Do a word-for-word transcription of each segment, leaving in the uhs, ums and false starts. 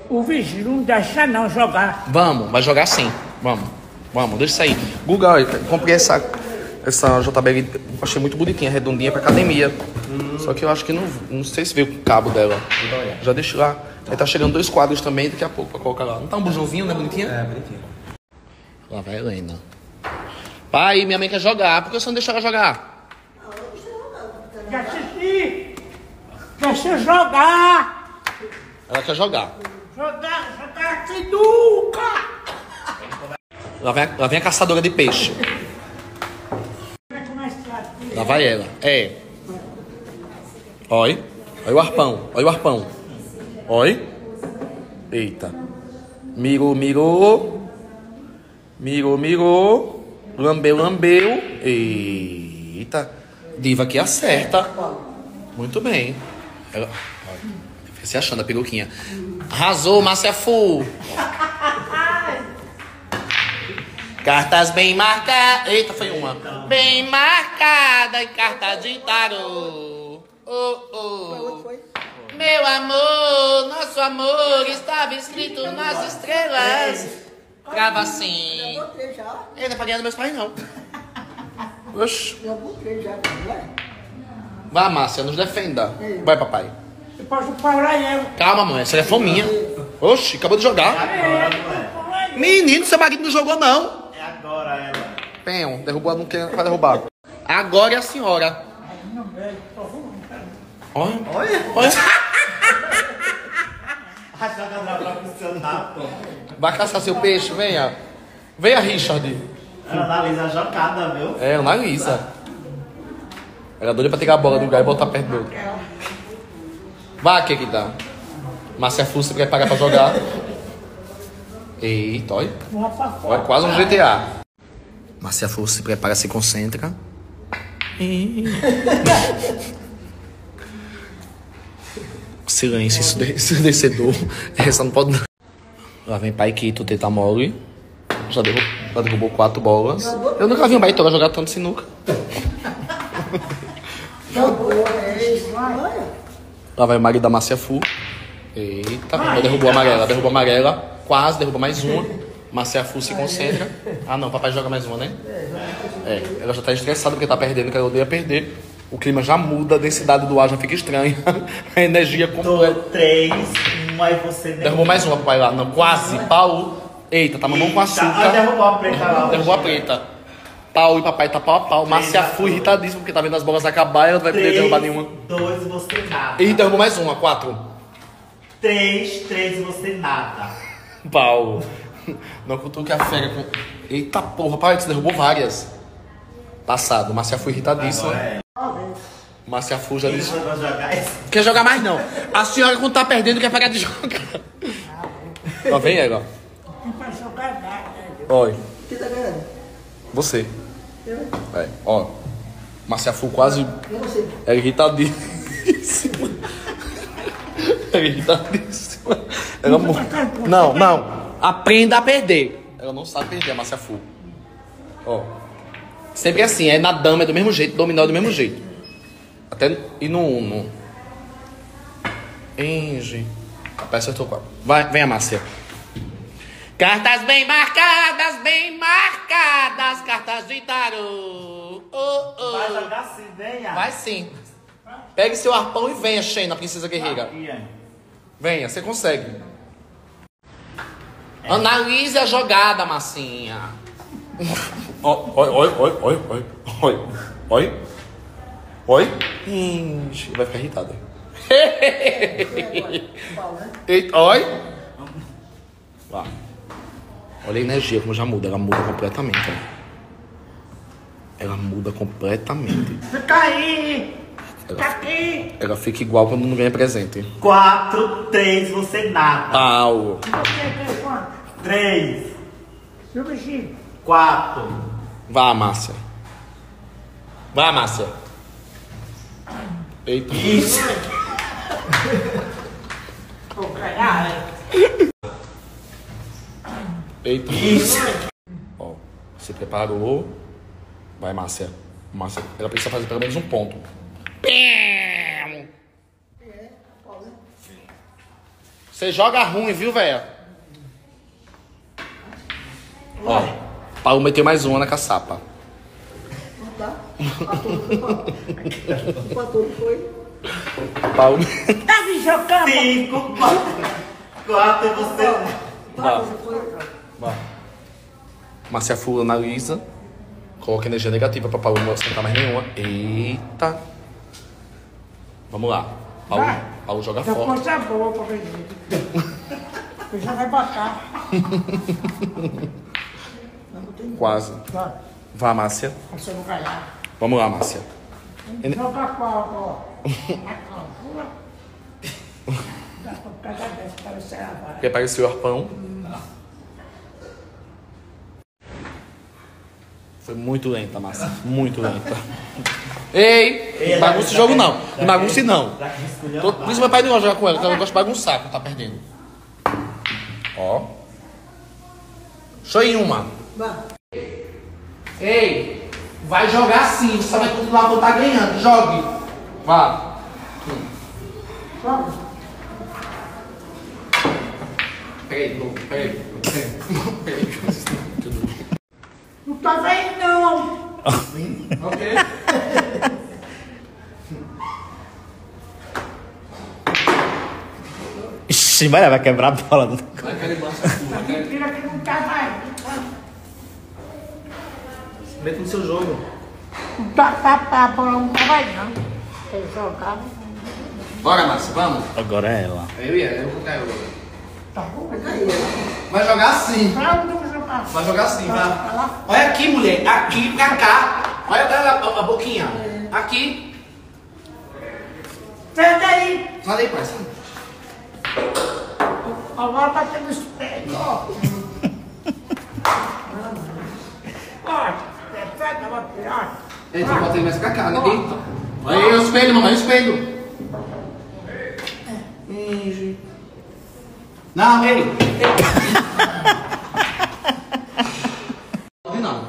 O vizinho não deixa não jogar. Vamos, vai jogar sim. Vamos, vamos, deixa isso aí. Guga, olha, comprei essa, essa J B L, achei muito bonitinha, redondinha pra academia. Hum. Só que eu acho que não, não sei se veio com o cabo dela. Já deixei lá. Aí tá chegando dois quadros também, daqui a pouco pra colocar lá. Não tá um bujãozinho, né, bonitinha? É, bonitinho. Lá vai a Helena. Pai, minha mãe quer jogar, por que você não deixa ela jogar? Quer assistir? Deixa jogar. Ela quer jogar. Jogar, jogar assim nunca. Lá vem, a, lá vem a caçadora de peixe. Lá vai ela. É. Oi. Olha o arpão. Olha o arpão. Oi. Eita. Mirou, mirou. Mirou, mirou. Lambeu, lambeu. Eita. Diva que acerta. Muito bem. Ela... Fica se achando a peruquinha. Arrasou, Márcia Fu. Cartas bem marcadas. Eita, foi uma. Bem marcada em carta de tarô. Oh, oh. Meu amor, nosso amor estava escrito nas estrelas. Grava assim. Eu botei já. Ele não é pra ganhar dos meus pais, não. Oxi. Eu botei já, não é? Vai, Márcia, nos defenda. Vai, papai. Depois o Paulo aí eu. Calma, mãe, essa é fominha. Oxi, acabou de jogar. Menino, seu marido não jogou, não. É agora ela. Penham, derrubou, não quer, vai derrubar. Agora é a senhora. Olha. Olha. Olha. A jogadora vai funcionar, pô. Vai caçar seu peixe, venha. Venha, Richard. Ela analisa a jogada, viu? É, analisa. Ela é doida pra pegar a bola do lugar e botar perto do outro. Vai, que que dá. Márcia Fu se prepara pra jogar. Eita, olha. Olha, quase um G T A. Márcia Fu se prepara, se concentra. Silêncio ensurdecedor. Essa não pode. Lá vem Paikito, teta mole. Já derrubou, já derrubou quatro bolas. Eu nunca vi um baitola jogar tanto sinuca. Lá vai o marido da Márcia Fu. Eita, ela derrubou a amarela, derrubou a amarela. Quase, derrubou mais uma. Márcia Fu se concentra. Ah não, papai joga mais uma, né? É, ela já tá estressada porque tá perdendo, que ela odeia perder. O clima já muda, a densidade do ar já fica estranha. A energia completa. Três, uma e você nem... Derrubou mais uma, papai lá. Não, quase. Pau. Eita, tá mamão com açúcar. Ah, derrubou a preta lá. Derrubou a preta. Pau e papai tá pau a pau. Márcia Fu irritadíssima porque tá vendo as bolas acabar e ela não vai poder derrubar nenhuma. Dois, você nada. E derrubou mais uma, quatro. Três, três, você nada. Pau. Não cutuque a fera com... Eita porra, pai, você derrubou várias. Passado, Márcia Fu irritadíssima. É. Márcia Fu já disse... Não jogar isso. Quer jogar mais não. A senhora quando tá perdendo quer parar de jogar. Ó, vem ela, ó. Não vai jogar nada. Oi. Quem tá ganhando? Você. Eu? É, ó. Márcia Fu quase... Eu não sei. É irritadíssima. É irritadíssima. Ela... mo- Não, não. Aprenda a perder. Ela não sabe perder, a Márcia Fu. Ó. Sempre assim, é na dama, é do mesmo jeito, dominó é do mesmo jeito. Até e no uno. Enge. Rapaz, acertou quatro. Vai, vem a Márcia. Cartas bem marcadas, bem marcadas, cartas de tarô. Oh, oh. Vai jogar sim, venha. Vai sim. Pegue seu arpão e venha, Xena, princesa guerreira. Venha, você consegue. É. Analise a jogada, massinha. Oi, oi, oi, oi, oi, oi, oi, oi, oi. Ixi, vai ficar irritado. Eita, oi. Lá. Olha a energia como já muda, ela muda completamente. Ó. Ela muda completamente. Fica aí. Ela, Tá aqui. ela fica igual quando não ganha presente. Quatro, três, você nada. Pau. Três. Seu bichinho. Quatro. Vá, Márcia. Vá, Márcia. Eita. Isso. Vou ganhar. Eita. Isso. Ó, se preparou. Vai, Márcia. Márcia, ela precisa fazer pelo menos um ponto. Você joga ruim, viu, velho? Ó, Paulo meteu mais uma na caçapa. Não tá? Empatou, foi? Paulo. Tá me jogando. Cinco, quatro. Quatro, você. Ó, Foi? ó. Márcia Fula analisa. Coloca energia negativa pra Paulo não acertar mais nenhuma. Eita. Vamos lá. Paulo, Vai. Paulo joga Essa forte. coisa é boa pra ver. Você já vai botar. Quase. Vai. Vá, Márcia. Você não ganhar. Vamos lá, Márcia. Joga qual, ó. A calcula. Dá pra cada vez para você lavar. Prepare o seu arpão. Foi muito lenta, Márcia. Muito lenta. Ei! Não bagunce o jogo não. Não bagunce não. Tô- Por isso meu pai não gosta de jogar com ela, porque ela gosta de bagunçar quando tá perdendo. Ó. Show em uma. Vai. Ei! Vai jogar sim, você vai continuar quando tá ganhando. Jogue. Vá. Joga. Peraí, de novo. Peraí. Peraí. Não tá vendo, não. Ok. Ixi, vai, vai quebrar a bola. Do... Vai carimbar essa porra. Mentira que não tá mais. Meta no seu jogo. Não tá, tá, tá, a bola não tá mais, não. Tem que jogar. Bora, Márcia, vamos. Agora é ela. Eu ia, eu vou cair agora. Tá bom? Vai cair. Vai jogar sim. Pra onde eu vou jogar? Vai jogar sim, Vai vai. lá. Olha aqui, mulher. Aqui pra cá. Olha a, a, a boquinha. Aqui. Sai daí. Sai daí, pai. Sai. Agora tá tendo espelho, ó. Ó, pega uma pior. Eita, bota ele mais pra cá, né? Eita. Olha aí o espelho, mamãe, o espelho. Finge. Não, ei. Não, não.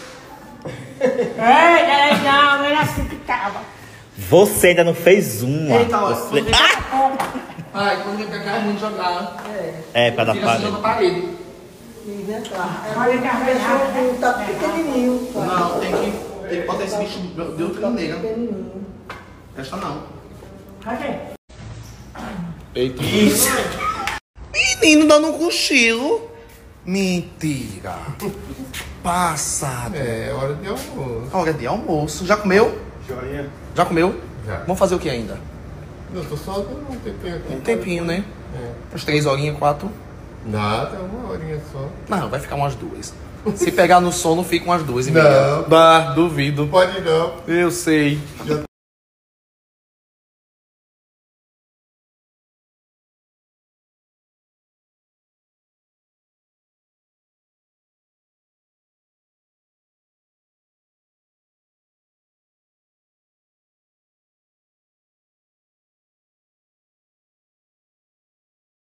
É, é, não, era assim que tava. Você ainda não fez uma. Eita, ó. Você... Quando vem pra cá- Ai, quando vem pra cá é ruim de jogar. É, pra dar Tira assim na parede. parede. Inventar. Olha que arranhado, né? Tá pequenininho. Tá. Não, tem que, tem que botar esse bicho de outra maneira. Pequenininho. Presta não. Cadê? Eita. Menino dando um cochilo. Mentira. Passado. É, hora de almoço. Hora de almoço. Já comeu? Joinha. Já comeu? Já. Vamos fazer o que ainda? Eu tô só dando um tempinho aqui. Um tempinho, né? É. Umas três horinhas, quatro. Nada, uma horinha só. Não, vai ficar umas duas. Se pegar no sono, fica umas duas e Não. meia. Bah, duvido. Pode não. Eu sei. Já